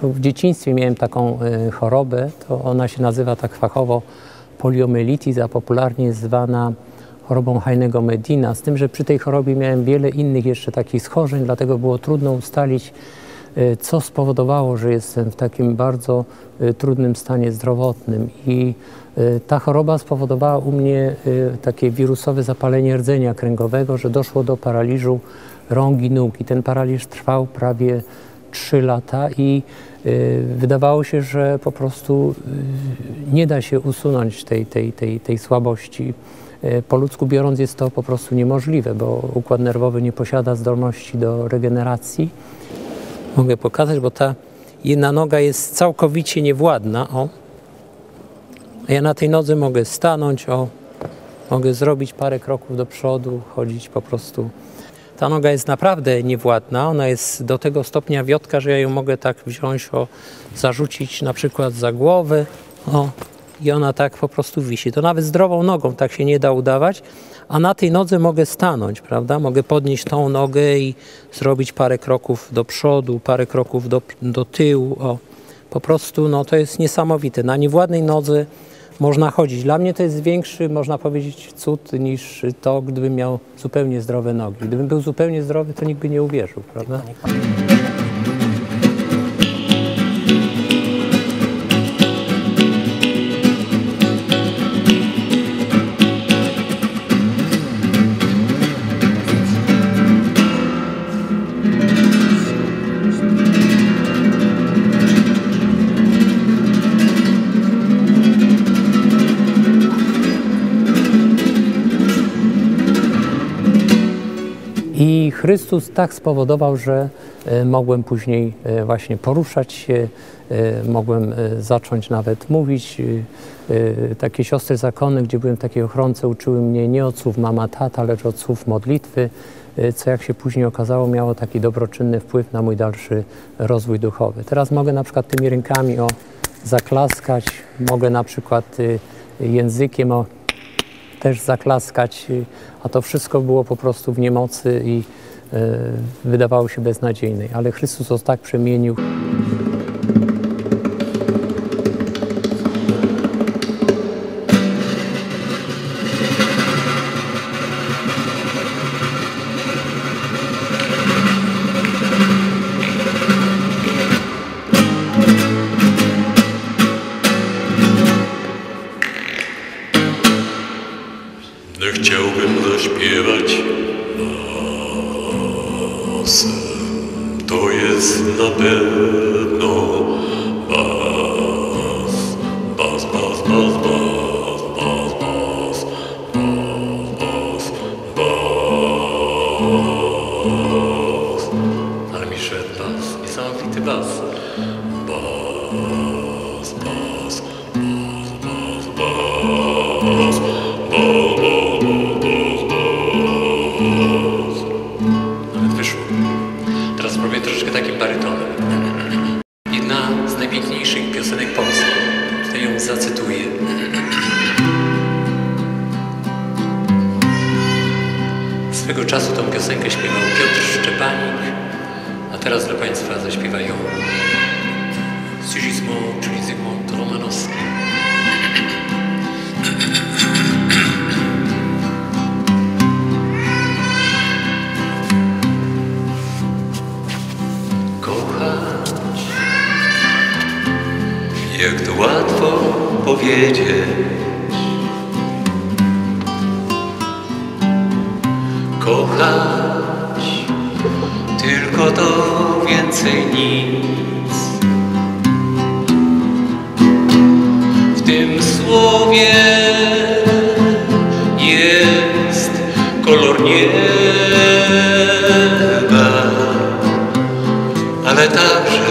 W dzieciństwie miałem taką chorobę, to ona się nazywa tak fachowo poliomyelitis, a popularnie jest zwana chorobą Heinego-Medina, z tym, że przy tej chorobie miałem wiele innych jeszcze takich schorzeń, dlatego było trudno ustalić, co spowodowało, że jestem w takim bardzo trudnym stanie zdrowotnym. I ta choroba spowodowała u mnie takie wirusowe zapalenie rdzenia kręgowego, że doszło do paraliżu rąk i nóg. I ten paraliż trwał prawie 3 lata i wydawało się, że po prostu nie da się usunąć tej słabości. Po ludzku biorąc jest to po prostu niemożliwe, bo układ nerwowy nie posiada zdolności do regeneracji. Mogę pokazać, bo ta jedna noga jest całkowicie niewładna. O. A ja na tej nodze mogę stanąć, o. Mogę zrobić parę kroków do przodu, chodzić po prostu. Ta noga jest naprawdę niewładna, ona jest do tego stopnia wiotka, że ja ją mogę tak wziąć, o, zarzucić na przykład za głowę, o, i ona tak po prostu wisi. To nawet zdrową nogą tak się nie da udawać, a na tej nodze mogę stanąć, prawda? Mogę podnieść tą nogę i zrobić parę kroków do przodu, parę kroków do tyłu, o. Po prostu, no to jest niesamowite. Na niewładnej nodze można chodzić. Dla mnie to jest większy, można powiedzieć, cud niż to, gdybym miał zupełnie zdrowe nogi. Gdybym był zupełnie zdrowy, to nikt by nie uwierzył, prawda? I Chrystus tak spowodował, że mogłem później właśnie poruszać się, mogłem zacząć nawet mówić. Takie siostry zakonne, gdzie byłem w takiej ochronce, uczyły mnie nie od słów mama, tata, lecz od słów modlitwy, co jak się później okazało miało taki dobroczynny wpływ na mój dalszy rozwój duchowy. Teraz mogę na przykład tymi rękami zaklaskać, mogę na przykład językiem też zaklaskać, a to wszystko było po prostu w niemocy i wydawało się beznadziejne. Ale Chrystus nas tak przemienił. Chciałbym zaśpiewać basem, to jest na pewno bas, bas, bas, bas, bas, bas, bas, bas, bas. Ale mi szedł bas, niesamowity bas. Bas, bas, bas, bas, bas, bas. Nawet wyszło. Teraz spróbuję troszeczkę takim barytonem. Jedna z najpiękniejszych piosenek Polski. Tutaj ją zacytuję. Swego czasu tą piosenkę śpiewał Piotr Szczepanik, a teraz dla Państwa zaśpiewa ją Sigismund, czyli Zygmunt Romanowski. Jak to łatwo powiedzieć, kochać, tylko to więcej nic. W tym słowie jest kolor nieba, ale także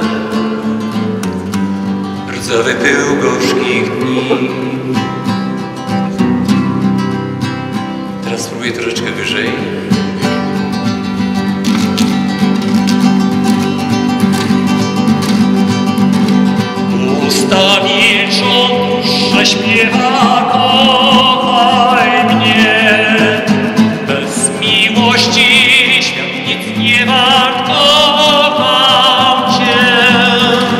rdzawy pył gorzkich dni. Teraz spróbuję troszeczkę wyżej. Usta milczą, dusze śpiewa, kochaj mnie. Bez miłości świat nic nie wart, kocham Cię.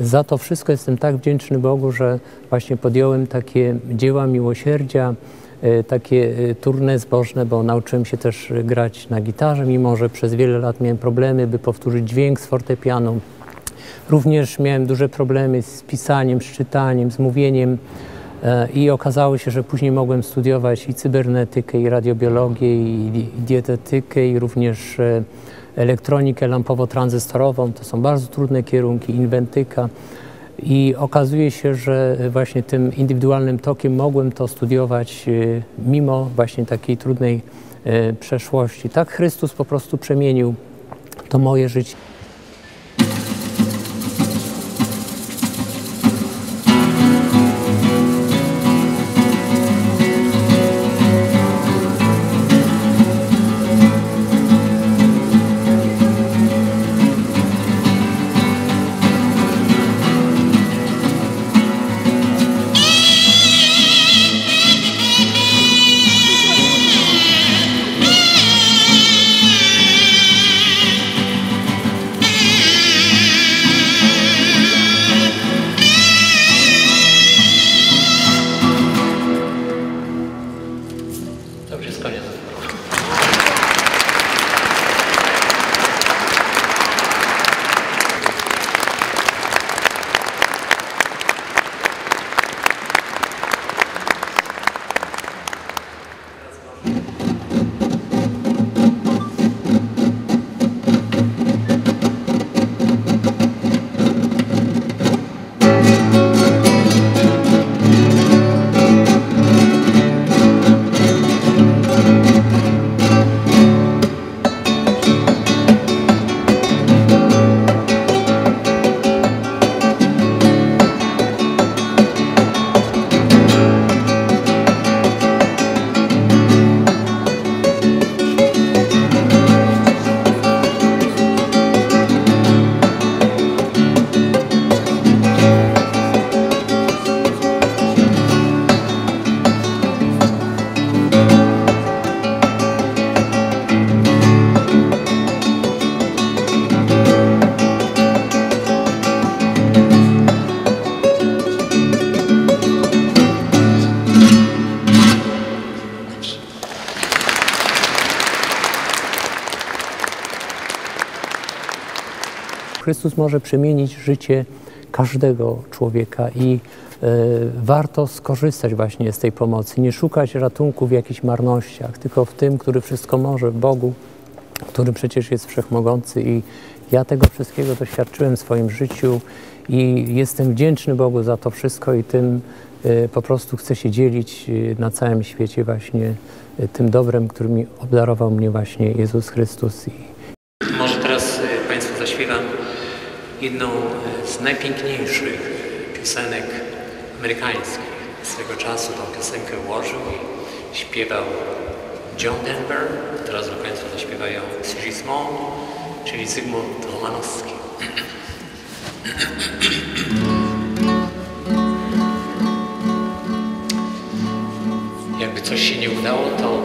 za to wszystko jestem tak wdzięczny Bogu, że właśnie podjąłem takie dzieła miłosierdzia, takie tournée zbożne, bo nauczyłem się też grać na gitarze, mimo że przez wiele lat miałem problemy, by powtórzyć dźwięk z fortepianu. Również miałem duże problemy z pisaniem, z czytaniem, z mówieniem i okazało się, że później mogłem studiować i cybernetykę, i radiobiologię, i dietetykę, i również elektronikę lampowo-tranzystorową. To są bardzo trudne kierunki, inwentyka. I okazuje się, że właśnie tym indywidualnym tokiem mogłem to studiować mimo właśnie takiej trudnej przeszłości. Tak Chrystus po prostu przemienił to moje życie. Chrystus może przemienić życie każdego człowieka i warto skorzystać właśnie z tej pomocy, nie szukać ratunku w jakichś marnościach, tylko w tym, który wszystko może, w Bogu, który przecież jest wszechmogący i ja tego wszystkiego doświadczyłem w swoim życiu i jestem wdzięczny Bogu za to wszystko i tym po prostu chcę się dzielić na całym świecie właśnie tym dobrem, którym obdarował mnie właśnie Jezus Chrystus. Może teraz Państwu zaśpiewam jedną z najpiękniejszych piosenek amerykańskich. Swego czasu tą piosenkę ułożył i śpiewał John Denver. Teraz dla Państwa zaśpiewają Sigismund, czyli Zygmunt Romanowski. Jakby coś się nie udało, to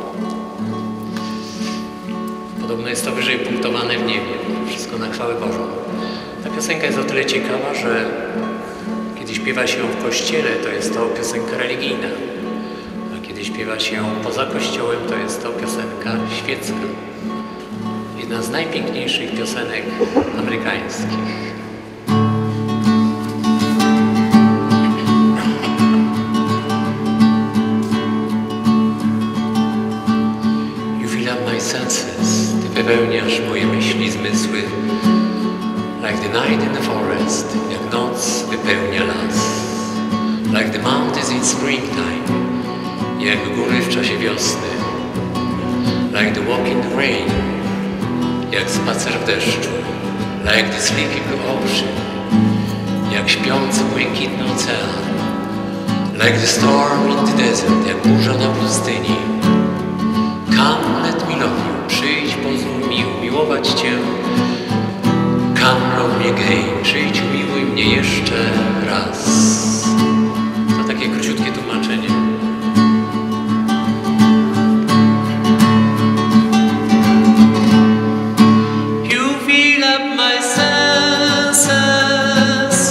podobno jest to wyżej punktowane w niebie. Wszystko na chwałę Bożą. Ta piosenka jest o tyle ciekawa, że kiedy śpiewa się ją w kościele, to jest to piosenka religijna. A kiedy śpiewa się ją poza kościołem, to jest to piosenka świecka. Jedna z najpiękniejszych piosenek amerykańskich. Senses, Ty wypełniasz moje myśli, zmysły. Like the night in the forest, jak noc wypełnia las. Like the mountains in springtime, jak góry w czasie wiosny. Like the walk in the rain, jak spacer w deszczu. Like the sleepy blue ocean, jak śpiący błękitny ocean. Like the storm in the desert, jak burza na pustyni. Come, let me love you, przyjdź, pozwól mi umiłować Cię. Come, love me again, przyjdź, umiłuj mnie jeszcze raz. To takie króciutkie tłumaczenie. You fill up my senses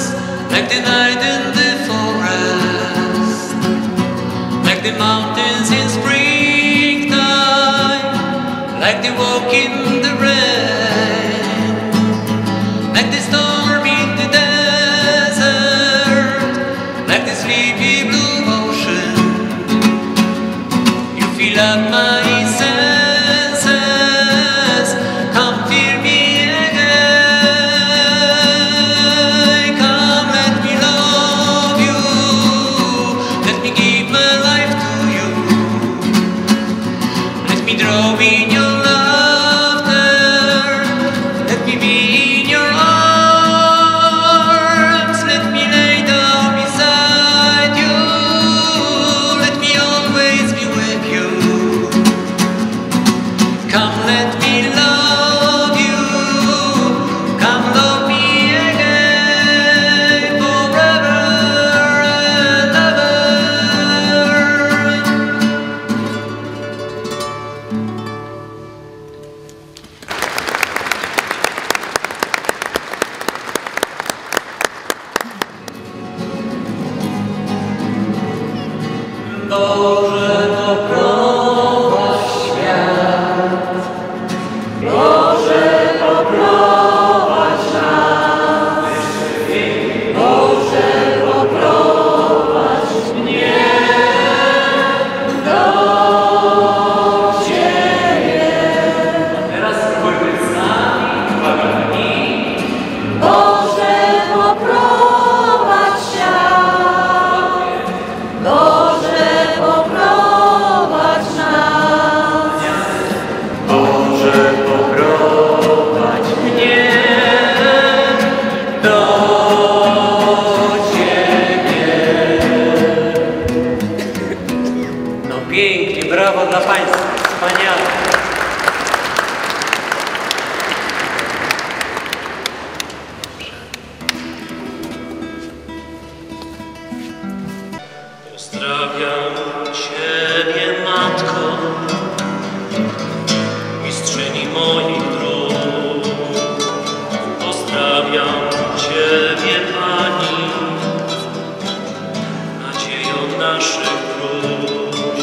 Pięknie, brawo dla Państwa, wspaniale. Pozdrawiam Ciebie, Matko, mistrzyni moich dróg. Pozdrawiam Ciebie, Pani, nadzieją naszych próśb.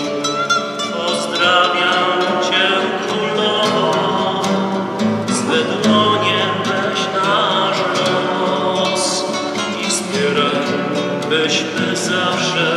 Pozdrawiam Cię, Królowo, swe dłonie weź nasz los i wspieraj, byśmy zawsze